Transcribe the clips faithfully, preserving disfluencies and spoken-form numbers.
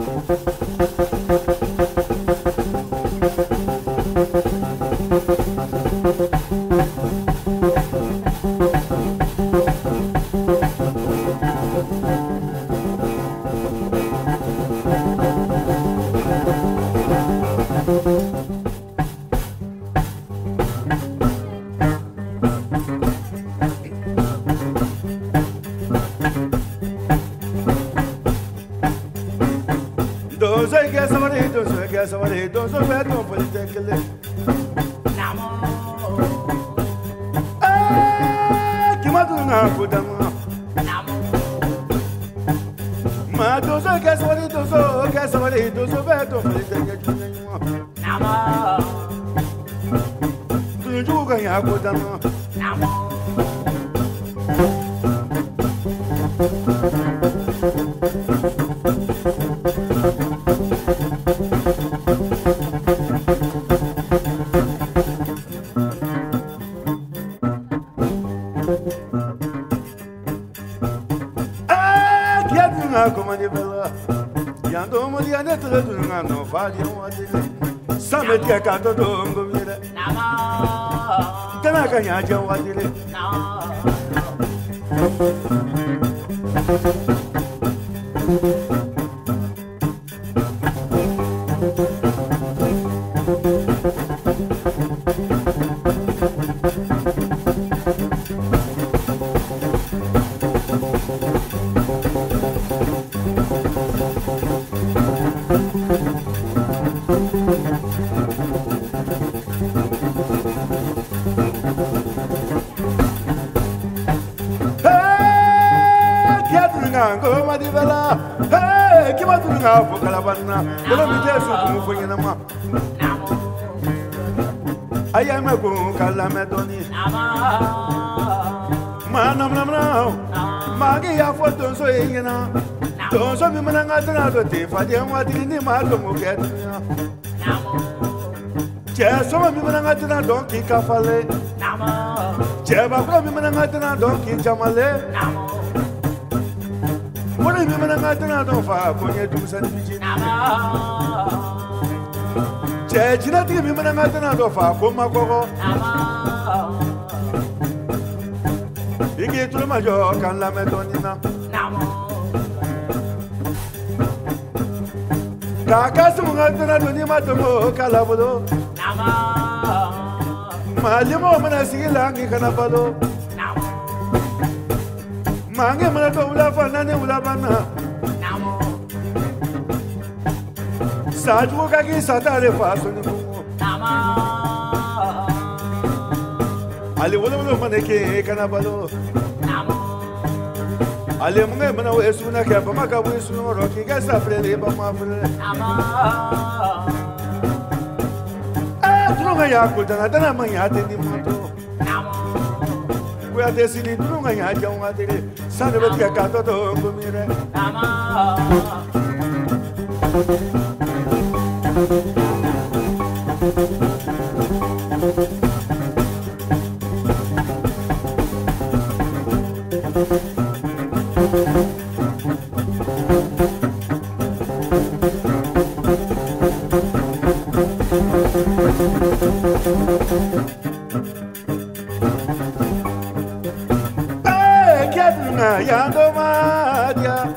Somebody don't so bad, don't put it take a lick. Ah, Kimatuna put them up. Madosa, guess what it does, so guess what it does, so bad, don't put it take a lick. Do you go and put them up? Samet que canto dongo mira. Tana kanya jawa dire. Go madivela, hey, kimatunga for Calabana, don't be there to move in a map. I am a go Calamadoni. Manam now, Magia for those so you know. Those of women are not if I didn't want in the Malcolm get. Just some women are not donkey cafale. Jeba from women are not donkey jamale. What if you are not far when you do something? Judge, not give him another far from my coco. You get to my joke and Lamadonina. Kakasum had another matter, Calabado. Malimo, when I see Langi Canabado. Mange mwana ula fanane ula bana. Saju kaki satare faso ni mungu. Ali wala wala maneke kana balo. Ali munge mana wesu na kya bama ka wesu no roki ka safre bama fre. Ah, tunga ya kultana tana manya teni moto. We are deciding to know I don't want to son of a cato to mire. Yando madia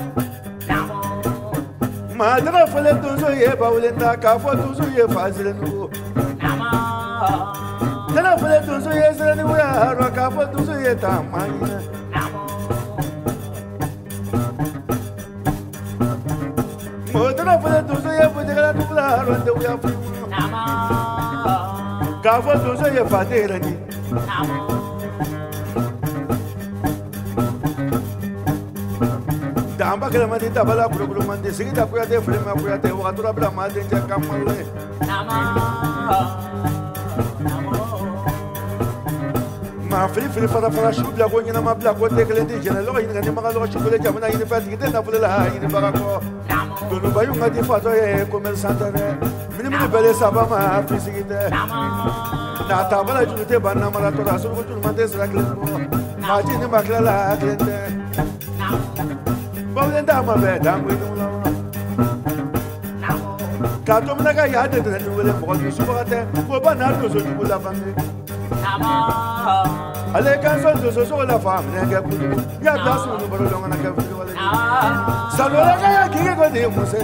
Madra fale tuzo ye baulenda kafo tuzo ye fazile nugo Tana fale tuzo ye zile nugo ya harwa kafo tuzo ye tamanya Modra fale tuzo ye fudegala nubla harwa nde uya fimu Kafo tuzo ye fadera ni Amba que la maldita bala por el mande seguida cuídate flema cuídate bogatura bla madre ya camale ma fili fili fara fara shubla ko nyina ma bla ko te kele di jena lo yin ngani ma lo shubla jamana yin fa tigite na fulela yin barako do no bayu ngadi fa to e commerçante mini mini bele saba ma fisigite na tabala junute banna mara to rasul ko jun mande sra kele ma jini makla la klente Bolenda ma be dangu no Katomnaga yade de wele mo du suwate ko bana do so du la famille nama ale kan so do so la famille ga ku ya da so no baro longa na ga fi wala sa do la ga ki ko de mo se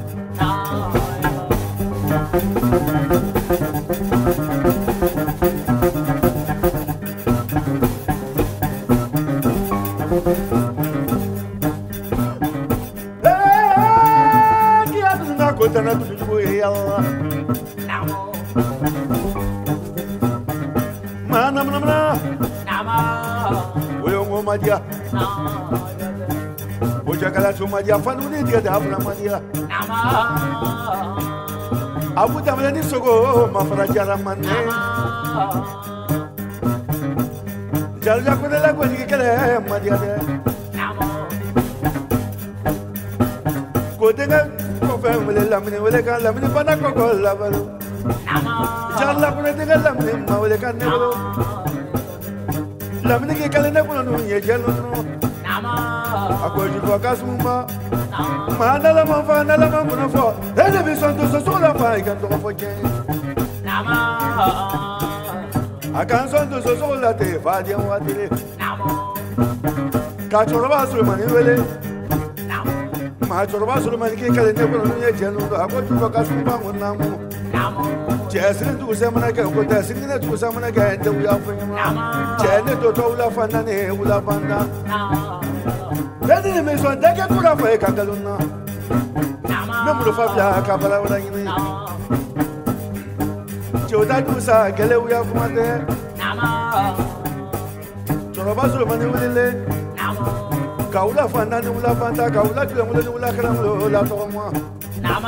Kotana tu yalla mana mana mana nama woyo madia boja kala tu madia fanu ni dia da fana madia nama abu tamla ni sogo mafara jara manne jalja ko de la ko ni kele madia de nama ko de Family lamine wele kan lamine pana ko ko lavalo nama jalla ko de gal lamine ma wele kan ne bolo lamine ke kale ne ko no ye jelo no nama ako ju ko kasuma ma na la ma fa na la ma ko no fo ele bi son to so la fa kan to fo je nama akan son to so la te fa je wa dire nama ka choro ba su mani wele ma chorba sulman ke kale ne ko no ye jenu do ako ju ko kasu ba ngon namu jesrin du se mana ke ko tesrin ne tu se mana ke ende u ya fa jene to to la fa na ne u la banda deni me so de ke ko la fa ka galuna me mu fa bia ka bala wala ni joda du sa gele u ya fa de chorba sulman ne wele kaula fanda ni ula fanda kaula kila mule ni ula kila mule ula toma nama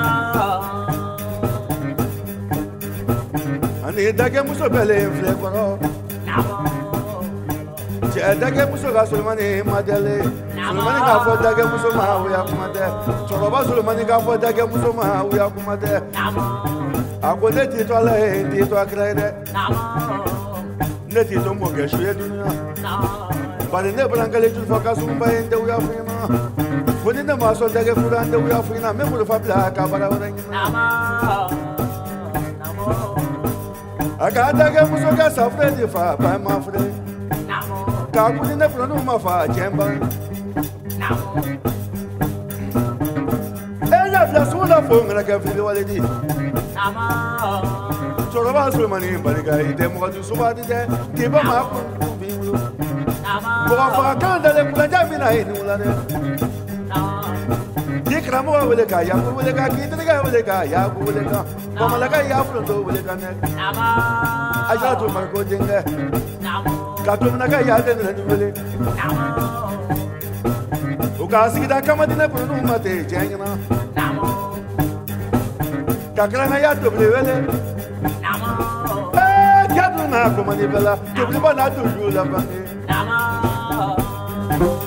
ani dage muso bele infle koro nama je dage muso ga sulmani madele sulmani ga fo dage muso ma uya kumade choroba sulmani ga fo dage muso ma uya kumade nama akole ti to la ti to akrede nama ne ti to mo ge shuye dunya nama Bale ne brankale tu foka sumba ende uya fina. Woni ne ma so dage fura ende uya fina me mu fa bla ka bara wona ni. Nama. Namo. Aga dage mu so ga safre di fa ba ma fre. Namo. Ka ku ni ne prono ma fa jemba. Namo. Ella fla sula fo ngana ka fili wale di. Nama. Choro ba so mani bale ga ide mo du suba di de ke ba ma ku bi mu. Kwa fakanda le kula jamina hii nula ne. Dikra mo wele ka ya mo wele ka kitri ka wele ka ya mo wele ka. Kwa malaka ya fundo wele ka ne. Aja tu marko jinga. Ka tu mnaka ya de ne wele. Uka sigida kama dine punu mate jengna. Kakra na ya tu wele. Eh kadu na ko mani bela. Tu bli bana tu jula bangi. Nama